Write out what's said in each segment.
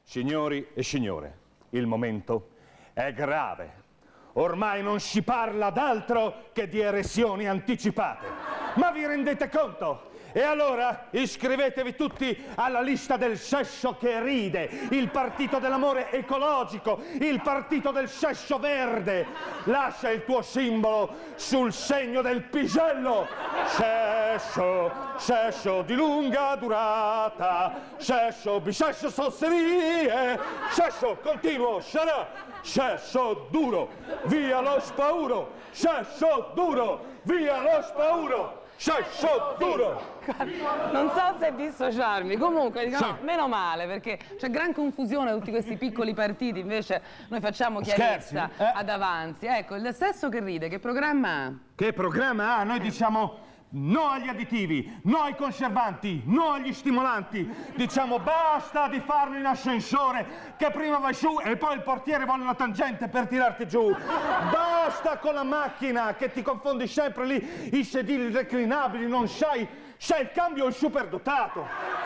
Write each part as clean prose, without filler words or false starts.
Signori e signore, il momento è grave. Ormai non si parla d'altro che di erezioni anticipate. Ma vi rendete conto? E allora iscrivetevi tutti alla lista del sesso che ride, il partito dell'amore ecologico, il partito del sesso verde. Lascia il tuo simbolo sul segno del pisello. Sesso, sesso di lunga durata, sesso, bisesso, sozzerie, sesso continuo sarà, sesso duro, via lo spauro, sesso duro, via lo spauro. Sesso duro! Non so se dissociarmi, comunque diciamo, meno male, perché c'è gran confusione tutti questi piccoli partiti, invece noi facciamo chiarezza ad avanzi. Ecco, il sesso che ride, che programma ha? Che programma ha? Noi diciamo no agli additivi, no ai conservanti, no agli stimolanti. Diciamo basta di farlo in ascensore, che prima vai su e poi il portiere vuole una tangente per tirarti giù. Basta con la macchina, che ti confondi sempre lì, i sedili reclinabili, non sai se il cambio è il superdotato.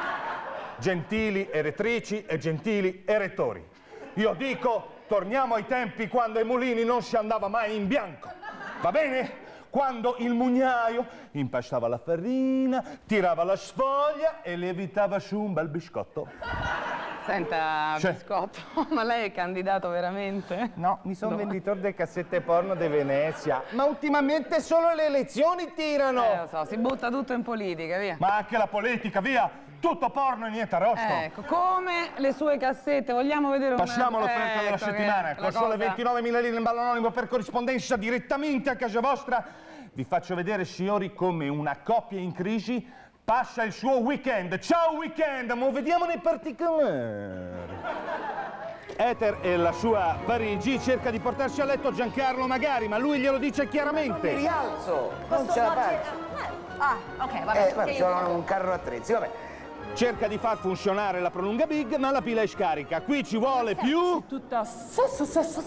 Gentili erettrici e gentili erettori, io dico, torniamo ai tempi quando ai mulini non si andava mai in bianco, va bene? Quando il mugnaio impastava la farina, tirava la sfoglia e lievitava su un bel biscotto. Senta, biscotto, ma lei è candidato veramente? No, mi sono venditore delle cassette porno di Venezia. Ma ultimamente solo le elezioni tirano! Lo so, si butta tutto in politica, via. Ma anche la politica, via! Tutto porno e niente arrosto. Ecco, come le sue cassette, vogliamo vedere una... Passiamo all'offerta della settimana, con sole 29.000 lire in ballo anonimo per corrispondenza direttamente a casa vostra. Vi faccio vedere, signori, come una coppia in crisi passa il suo weekend. Ciao weekend, ma vediamo nei particolari. Ether e la sua Parigi cerca di portarsi a letto Giancarlo magari, ma lui glielo dice chiaramente. Non mi rialzo, non ce la faccio. Ah, ok, vabbè. Sono un carro attrezzi, vabbè. Cerca di far funzionare la prolunga big, ma la pila è scarica. Qui ci vuole più... Tutta sesso.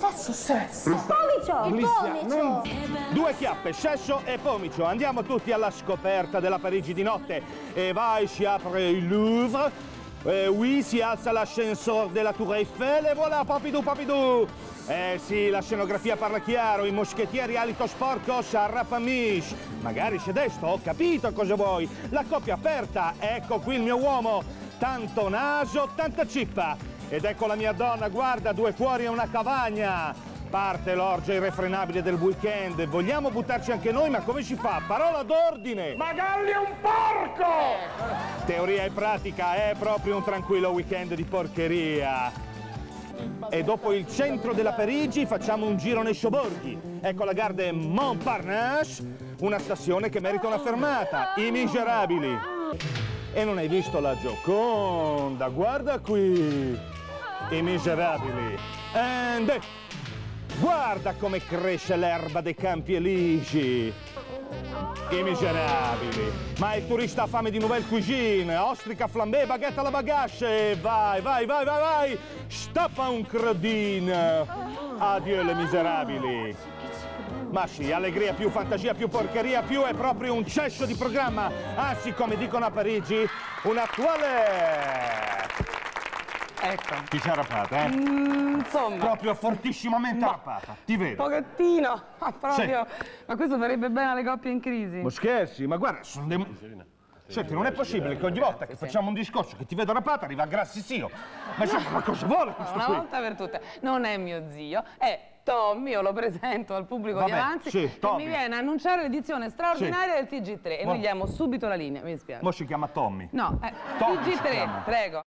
Pomicio! Il pomicio! 2 chiappe, sesso e pomicio. Andiamo tutti alla scoperta della Parigi di notte. E vai, si apre il Louvre. Oui, si alza l'ascensore della Tour Eiffel e voilà, papidou. Sì, la scenografia parla chiaro, i moschettieri alito sporco s'arrapamish. Magari c'è destro, ho capito cosa vuoi. La coppia aperta, ecco qui il mio uomo. Tanto naso, tanta cippa. Ed ecco la mia donna, guarda, 2 cuori e una cavagna. Parte l'orgia irrefrenabile del weekend. Vogliamo buttarci anche noi, ma come si fa? Parola d'ordine! Magalli è un porco! Teoria e pratica, è proprio un tranquillo weekend di porcheria. E dopo il centro della Parigi facciamo un giro nei sobborghi. Ecco la gare Montparnasse, una stazione che merita una fermata. I Miserabili. E non hai visto la Gioconda? Guarda qui. I Miserabili. And guarda come cresce l'erba dei Campi Elisi. I Miserabili. Ma il turista ha fame di nouvelle cuisine, ostrica flambé, baguette alla bagache. Vai. Stappa un crodin. Addio le Miserabili. Ma sì, allegria più fantasia più porcheria più è proprio un cesso di programma. Anzi, come dicono a Parigi, un attuale... Ecco. Ti sei arrapata, Insomma. Proprio fortissimamente arrapata, ti vedo. Pochettino, ma proprio. Sì. Ma questo farebbe bene alle coppie in crisi. Ma scherzi, ma guarda, sono dei... Senti, non è possibile che ogni volta che facciamo un discorso che ti vedo arrapata arriva Grassissio. Ma insomma, ma cosa vuole questo Una qui? volta per tutte, non è mio zio, è Tommy, io lo presento al pubblico di avanti, che mi viene a annunciare l'edizione straordinaria del TG3 e noi gli diamo subito la linea, mi dispiace. Mo si chiama Tommy. No, Tommy TG3, prego.